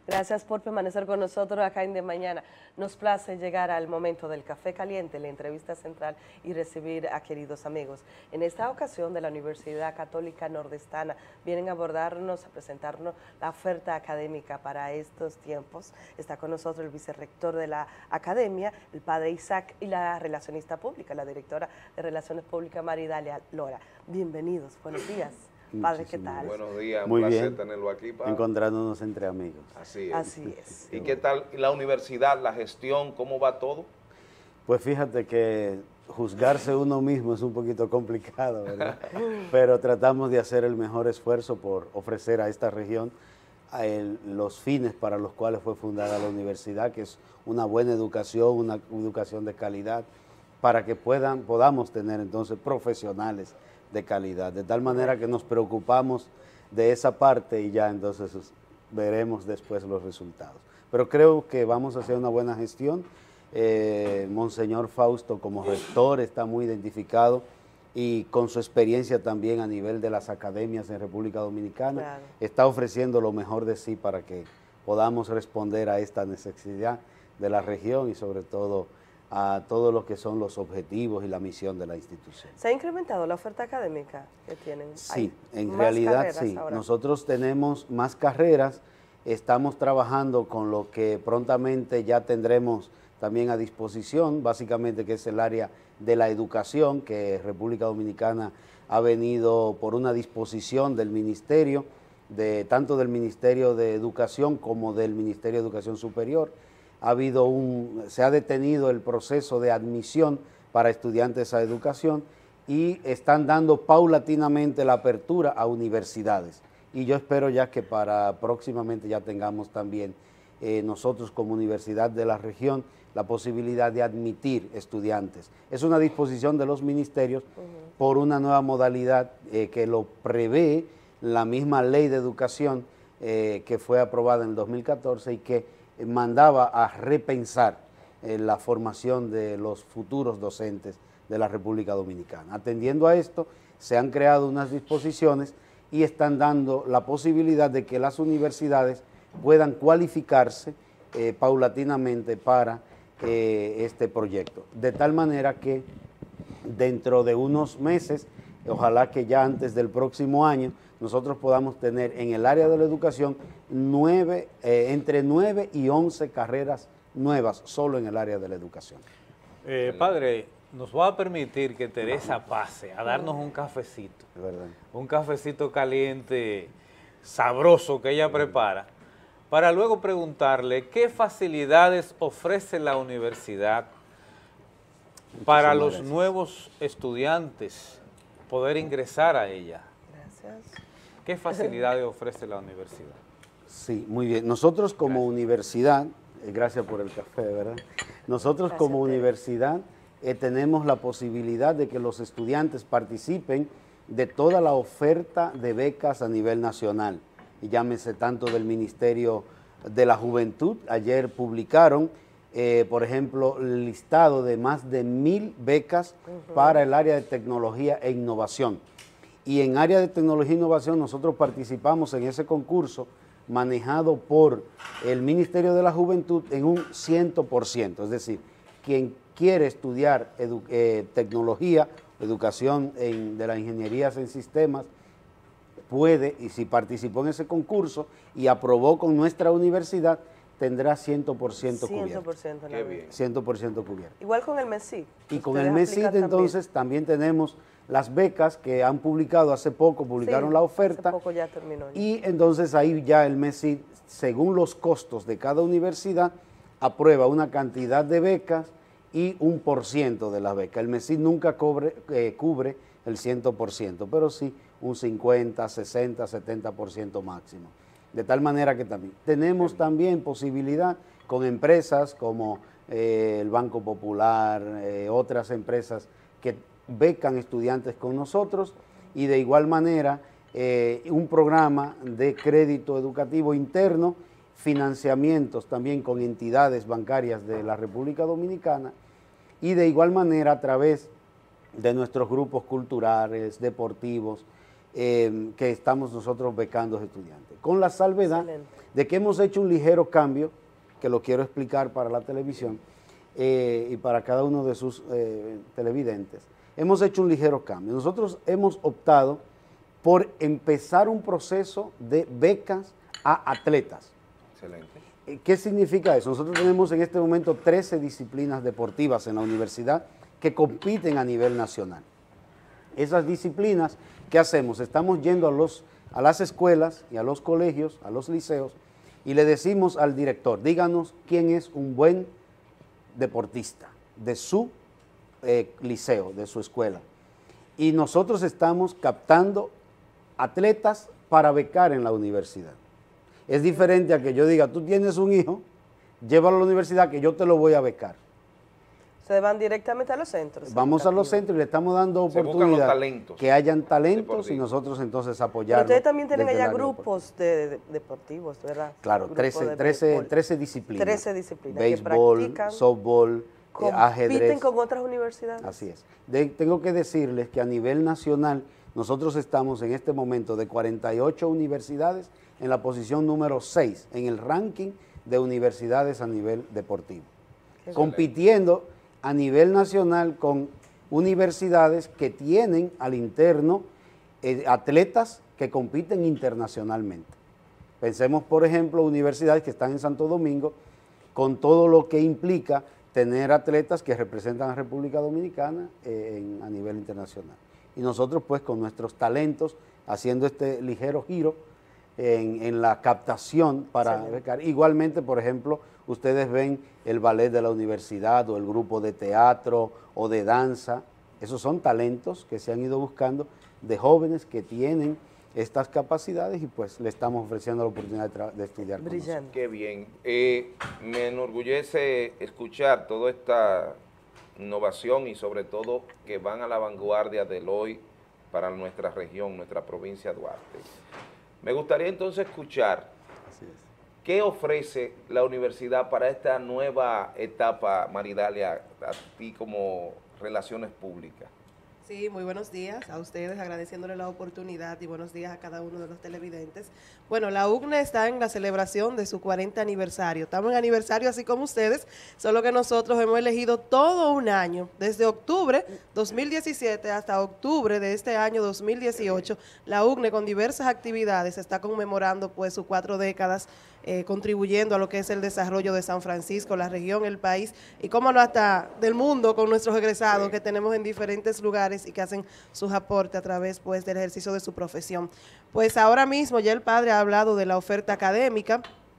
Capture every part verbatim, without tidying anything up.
Gracias por permanecer con nosotros acá en De Mañana. Nos place llegar al momento del café caliente, la entrevista central y recibir a queridos amigos. En esta ocasión de la Universidad Católica Nordestana vienen a abordarnos, a presentarnos la oferta académica para estos tiempos. Está con nosotros el vicerrector de la academia, el padre Isaac, y la relacionista pública, la directora de Relaciones Públicas, Maridalia Lora. Bienvenidos, buenos días. Padre, ¿qué tal? Buenos días, un Muy placer bien. tenerlo aquí, padre. Encontrándonos entre amigos. Así es. Así es. ¿Y qué tal la universidad, la gestión, cómo va todo? Pues fíjate que juzgarse uno mismo es un poquito complicado, ¿verdad? Pero tratamos de hacer el mejor esfuerzo por ofrecer a esta región a el- los fines para los cuales fue fundada la universidad, que es una buena educación, una educación de calidad, para que puedan, podamos tener entonces profesionales de calidad, de tal manera que nos preocupamos de esa parte y ya entonces veremos después los resultados. Pero creo que vamos a hacer una buena gestión. Eh, Monseñor Fausto como rector está muy identificado y con su experiencia también a nivel de las academias en República Dominicana, Claro. está ofreciendo lo mejor de sí para que podamos responder a esta necesidad de la región y sobre todo a todo lo que son los objetivos y la misión de la institución. ¿Se ha incrementado la oferta académica que tienen? Sí, ¿Hay en más realidad carreras sí. ahora? Nosotros tenemos más carreras, estamos trabajando con lo que prontamente ya tendremos también a disposición, básicamente que es el área de la educación, que República Dominicana ha venido por una disposición del Ministerio, de, tanto del Ministerio de Educación como del Ministerio de Educación Superior. Ha habido un, se ha detenido el proceso de admisión para estudiantes a educación y están dando paulatinamente la apertura a universidades. Y yo espero ya que para próximamente ya tengamos también eh, nosotros como universidad de la región la posibilidad de admitir estudiantes. Es una disposición de los ministerios uh-huh. por una nueva modalidad eh, que lo prevé la misma ley de educación eh, que fue aprobada en el dos mil catorce y que mandaba a repensar eh, la formación de los futuros docentes de la República Dominicana. Atendiendo a esto, se han creado unas disposiciones y están dando la posibilidad de que las universidades puedan cualificarse eh, paulatinamente para eh, este proyecto. De tal manera que dentro de unos meses, ojalá que ya antes del próximo año, nosotros podamos tener en el área de la educación nueve, eh, entre nueve y once carreras nuevas solo en el área de la educación. Eh, padre, nos va a permitir que Teresa pase a darnos un cafecito, ¿Verdad? un cafecito caliente, sabroso que ella prepara, para luego preguntarle qué facilidades ofrece la universidad para los gracias. nuevos estudiantes poder ingresar a ella. Gracias. ¿Qué facilidades ofrece la universidad? Sí, muy bien. Nosotros como gracias. universidad, eh, gracias por el café, ¿verdad? Nosotros gracias como universidad eh, tenemos la posibilidad de que los estudiantes participen de toda la oferta de becas a nivel nacional. Y llámese tanto del Ministerio de la Juventud, ayer publicaron, eh, por ejemplo, el listado de más de mil becas uh-huh. para el área de tecnología e innovación. Y en área de tecnología e innovación nosotros participamos en ese concurso manejado por el Ministerio de la Juventud en un cien por ciento, es decir, quien quiere estudiar edu eh, tecnología, educación en, de las ingenierías en sistemas, puede, y si participó en ese concurso y aprobó con nuestra universidad, tendrá cien por ciento cubierto. cien por ciento Qué bien. cien por ciento cubierto. Igual con el MESID. Y con el MESID entonces también tenemos las becas que han publicado hace poco, publicaron sí, la oferta. Hace poco ya terminó. Ya. Y entonces ahí ya el MESID, según los costos de cada universidad, aprueba una cantidad de becas y un por ciento de las becas. El MESID nunca cobre, eh, cubre el cien por ciento, pero sí un cincuenta, sesenta, setenta por ciento máximo. De tal manera que también tenemos también posibilidad con empresas como eh, el Banco Popular, eh, otras empresas que becan estudiantes con nosotros y de igual manera eh, un programa de crédito educativo interno, financiamientos también con entidades bancarias de la República Dominicana y de igual manera a través de nuestros grupos culturales, deportivos, eh, que estamos nosotros becando a los estudiantes. Con la salvedad Excelente. de que hemos hecho un ligero cambio, que lo quiero explicar para la televisión eh, y para cada uno de sus eh, televidentes. Hemos hecho un ligero cambio. Nosotros hemos optado por empezar un proceso de becas a atletas. Excelente. ¿Qué significa eso? Nosotros tenemos en este momento trece disciplinas deportivas en la universidad que compiten a nivel nacional. Esas disciplinas, ¿qué hacemos? Estamos yendo a, los, a las escuelas y a los colegios, a los liceos, y le decimos al director, díganos quién es un buen deportista de su eh, liceo, de su escuela. Y nosotros estamos captando atletas para becar en la universidad. Es diferente a que yo diga, tú tienes un hijo, llévalo a la universidad que yo te lo voy a becar. Se van directamente a los centros. Vamos a los centros y le estamos dando Se buscan los oportunidad talentos que hayan talentos deportivos. Y nosotros entonces Pero apoyarlos. ustedes también tienen desde el allá área grupos de, de- deportivos, ¿verdad? Claro, Grupos trece, de trece, béisbol. trece disciplinas. trece disciplinas que Béisbol, practican, softball, eh, ¿Compiten ajedrez. con otras universidades? Así es. De- tengo que decirles que a nivel nacional nosotros estamos en este momento de cuarenta y ocho universidades en la posición número seis en el ranking de universidades a nivel deportivo. Qué Compitiendo a nivel nacional con universidades que tienen al interno eh, atletas que compiten internacionalmente. Pensemos, por ejemplo, universidades que están en Santo Domingo, con todo lo que implica tener atletas que representan a República Dominicana eh, en- a nivel internacional. Y nosotros, pues, con nuestros talentos, haciendo este ligero giro en, en la captación para Excelente. becar. Igualmente, por ejemplo, ustedes ven el ballet de la universidad o el grupo de teatro o de danza. Esos son talentos que se han ido buscando de jóvenes que tienen estas capacidades y pues le estamos ofreciendo la oportunidad de, tra- de estudiar con nosotros. Brillante. Qué bien. Eh, me enorgullece escuchar toda esta innovación y sobre todo que van a la vanguardia del hoy para nuestra región, nuestra provincia de Duarte. Me gustaría entonces escuchar Así es. qué ofrece la universidad para esta nueva etapa, Maridalia, a ti como Relaciones Públicas. Sí, muy buenos días a ustedes, agradeciéndole la oportunidad y buenos días a cada uno de los televidentes. Bueno, la U C N E está en la celebración de su cuarenta aniversario. Estamos en aniversario así como ustedes, solo que nosotros hemos elegido todo un año, desde octubre dos mil diecisiete hasta octubre de este año dos mil dieciocho, la U C N E con diversas actividades está conmemorando pues sus cuatro décadas eh, contribuyendo a lo que es el desarrollo de San Francisco, la región, el país y cómo no hasta del mundo con nuestros egresados Sí. que tenemos en diferentes lugares y que hacen sus aportes a través pues del ejercicio de su profesión. Pues ahora mismo ya el padre ha hablado de la oferta académica.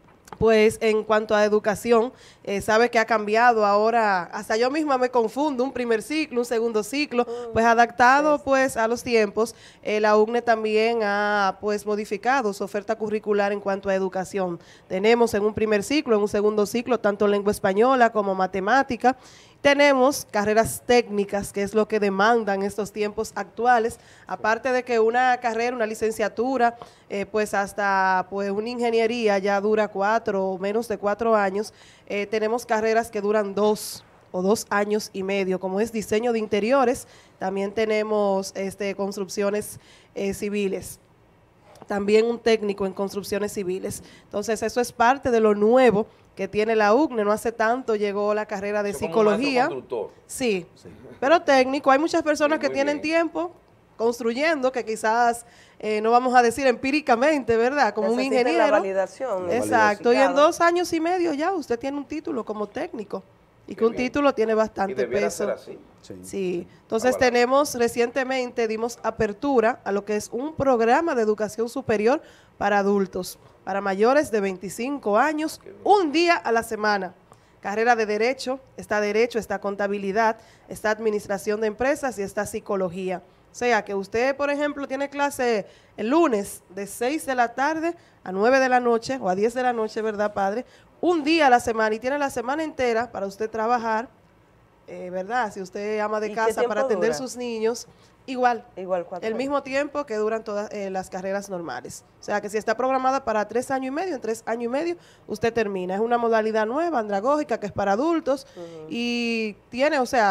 Pues en cuanto a educación, eh, sabe que ha cambiado ahora, hasta yo misma me confundo, un primer ciclo, un segundo ciclo, pues adaptado pues a los tiempos, eh, la U C N E también ha pues modificado su oferta curricular en cuanto a educación. Tenemos en un primer ciclo, en un segundo ciclo, tanto lengua española como matemática. Tenemos carreras técnicas, que es lo que demandan estos tiempos actuales, aparte de que una carrera, una licenciatura, eh, pues hasta pues una ingeniería ya dura cuatro o menos de cuatro años, eh, tenemos carreras que duran dos o dos años y medio, como es diseño de interiores, también tenemos este, construcciones eh, civiles. También un técnico en construcciones civiles. Entonces, eso es parte de lo nuevo que tiene la U C N E. No hace tanto llegó la carrera de Eso como maestro psicología. constructor. Sí, pero técnico. Hay muchas personas Sí, que muy tienen bien. tiempo construyendo, que quizás, eh, no vamos a decir empíricamente, ¿verdad? Como un Necesitan la ingeniero. validación. el Exacto, y en certificado. dos años y medio ya usted tiene un título como técnico. Y Qué que un bien. título tiene Y bastante debiera peso. ser así. Sí. Sí, entonces Avalado. tenemos recientemente, dimos apertura a lo que es un programa de educación superior para adultos, para mayores de veinticinco años, Qué bien. un día a la semana. Carrera de Derecho, está Derecho, está Contabilidad, está Administración de Empresas y está Psicología. O sea, que usted, por ejemplo, tiene clase el lunes de seis de la tarde a nueve de la noche o a diez de la noche, ¿verdad, padre? Un día a la semana y tiene la semana entera para usted trabajar, eh, ¿verdad? Si usted ama ¿Y de qué casa tiempo para atender dura? sus niños, igual. Igual cuatro El años. mismo tiempo que duran todas eh, las carreras normales. O sea, que si está programada para tres años y medio, en tres años y medio, usted termina. Es una modalidad nueva, andragógica, que es para adultos y tiene, o sea,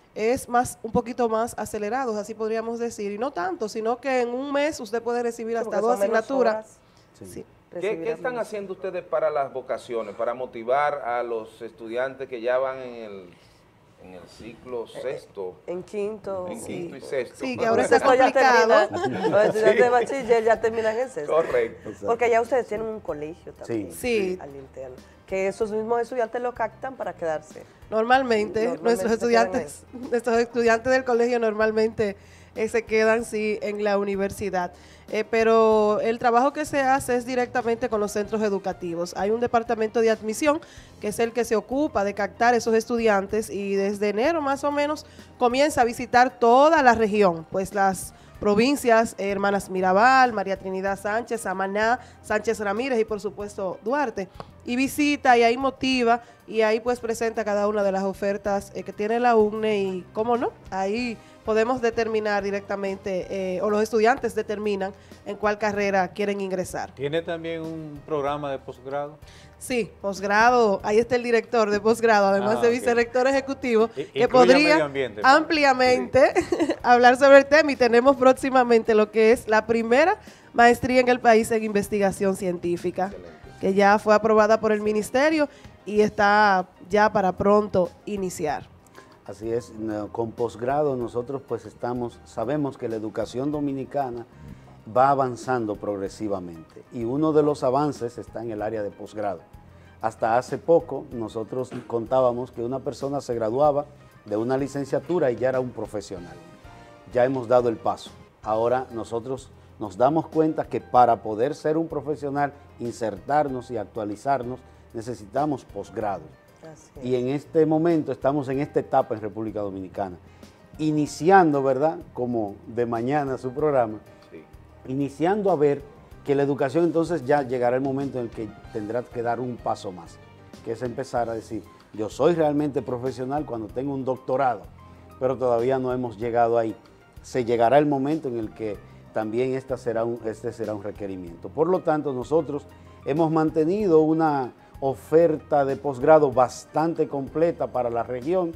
es más, un poquito más acelerados, así podríamos decir, y no tanto, sino que en un mes usted puede recibir Sí, hasta porque dos son menos asignaturas. horas. Sí. Sí. ¿Qué, Recibir qué están menos. haciendo ustedes para las vocaciones, para motivar a los estudiantes que ya van en el, en el ciclo sexto, En quinto. en sí. quinto y sexto? Sí, que ahora está Sexto ya complicado. terminan, los estudiantes de bachiller ya terminan en sexto. Correcto. Exacto. Porque ya ustedes tienen un colegio también. Sí. Al interno. Que esos mismos estudiantes lo captan para quedarse. Normalmente, Normalmente nuestros se quedan estudiantes, nuestros estudiantes del colegio normalmente eh, se quedan sí en la universidad. Eh, pero el trabajo que se hace es directamente con los centros educativos. Hay un departamento de admisión que es el que se ocupa de captar esos estudiantes y desde enero más o menos comienza a visitar toda la región, pues las provincias, eh, Hermanas Mirabal, María Trinidad Sánchez, Samaná, Sánchez Ramírez y por supuesto Duarte. Y visita y ahí motiva y ahí pues presenta cada una de las ofertas eh, que tiene la U N E y cómo no, ahí podemos determinar directamente eh, o los estudiantes determinan en cuál carrera quieren ingresar. ¿Tiene también un programa de posgrado? Sí, posgrado, ahí está el director de posgrado, además Ah, de ok. vicerrector ejecutivo, I- que incluye podría medio ambiente, pues. ampliamente hablar sobre el tema y tenemos próximamente lo que es la primera maestría en el país en investigación científica, Excelente. que ya fue aprobada por el ministerio y está ya para pronto iniciar. Así es, no, con posgrado nosotros pues estamos, sabemos que la educación dominicana va avanzando progresivamente y uno de los avances está en el área de posgrado. Hasta hace poco nosotros contábamos que una persona se graduaba de una licenciatura y ya era un profesional. Ya hemos dado el paso. Ahora nosotros nos damos cuenta que para poder ser un profesional, insertarnos y actualizarnos, necesitamos posgrado. Así es. Y en este momento estamos en esta etapa en República Dominicana, iniciando, ¿verdad?, como de mañana su programa, Sí. iniciando a ver que la educación entonces ya llegará el momento en el que tendrá que dar un paso más, que es empezar a decir, yo soy realmente profesional cuando tengo un doctorado, pero todavía no hemos llegado ahí. Se llegará el momento en el que también esta será un, este será un requerimiento. Por lo tanto, nosotros hemos mantenido una oferta de posgrado bastante completa para la región,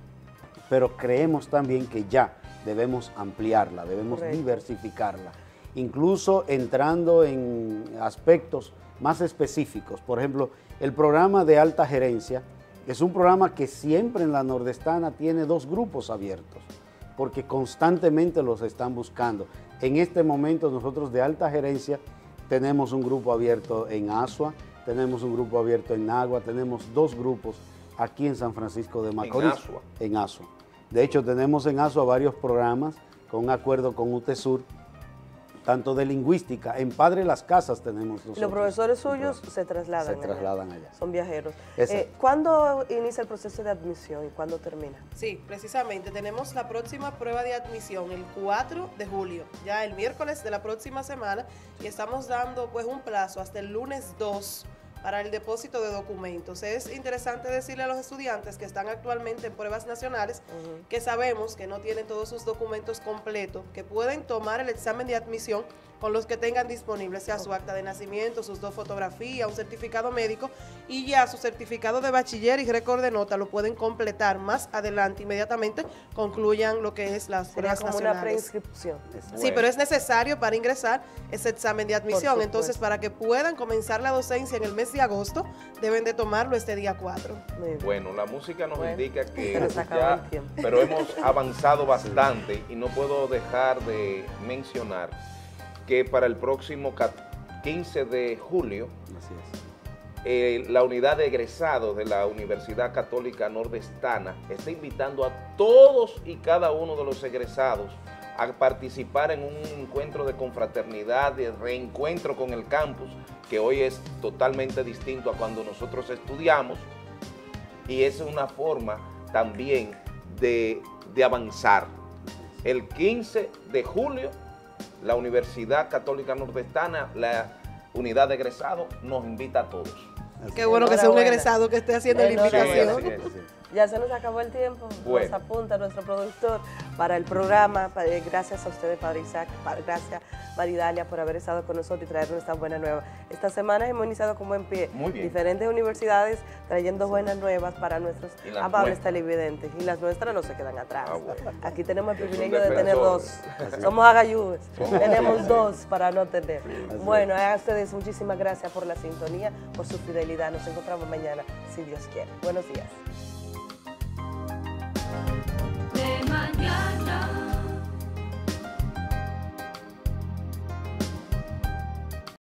pero creemos también que ya debemos ampliarla, debemos Correcto. diversificarla, incluso entrando en aspectos más específicos. Por ejemplo, el programa de alta gerencia es un programa que siempre en la nordestana tiene dos grupos abiertos, porque constantemente los están buscando. En este momento nosotros de alta gerencia tenemos un grupo abierto en Asua, tenemos un grupo abierto en Nagua, tenemos dos grupos aquí en San Francisco de Macorís. Asua. En Asua. De hecho, tenemos en Asua varios programas con un acuerdo con UTESUR, tanto de lingüística, en Padre Las Casas tenemos nosotros. Los profesores un suyos programa. se trasladan. Se allá. trasladan allá. Son viajeros. Exacto. Eh, ¿Cuándo inicia el proceso de admisión y cuándo termina? Sí, precisamente. Tenemos la próxima prueba de admisión el cuatro de julio, ya el miércoles de la próxima semana, y estamos dando pues un plazo hasta el lunes dos para el depósito de documentos. Es interesante decirle a los estudiantes que están actualmente en pruebas nacionales Ujú. que sabemos que no tienen todos sus documentos completos, que pueden tomar el examen de admisión con los que tengan disponibles, sea su acta de nacimiento, sus dos fotografías, un certificado médico y ya su certificado de bachiller y récord de nota lo pueden completar más adelante, inmediatamente concluyan lo que es las Sería pruebas como una nacionales. preinscripción. Sí, Bueno. pero es necesario para ingresar ese examen de admisión. supuesto. Entonces, para que puedan comenzar la docencia en el mes de agosto, deben de tomarlo este día cuatro. Muy bien. Bueno, la música nos Bueno, indica que se nos acabó ya, el tiempo. pero hemos avanzado bastante y no puedo dejar de mencionar que para el próximo quince de julio, Así es. eh, la unidad de egresados de la Universidad Católica Nordestana está invitando a todos y cada uno de los egresados a participar en un encuentro de confraternidad, de reencuentro con el campus, que hoy es totalmente distinto a cuando nosotros estudiamos, y es una forma también de, de avanzar. El quince de julio, la Universidad Católica Nordestana, la unidad de egresados, nos invita a todos. Qué bueno que sea un Enhorabuena. egresado que esté haciendo la Enhorabuena. invitación. Sí, así es. Ya se nos acabó el tiempo, Bueno. nos apunta nuestro productor para el programa. Gracias a ustedes, Padre Isaac, gracias Maridalia por haber estado con nosotros y traernos esta buena nueva. Esta semana hemos iniciado con buen pie. Muy bien. Diferentes universidades trayendo buenas nuevas para nuestros Y las amables nuestras. televidentes. Y las nuestras no se quedan atrás. Ah, bueno. Aquí tenemos el Es un privilegio de tener dos. defensor. Somos agayúes. Somos- Tenemos sí, dos para no tener. es. Bueno, a ustedes muchísimas gracias por la sintonía, por su fidelidad. Nos encontramos mañana, si Dios quiere. Buenos días.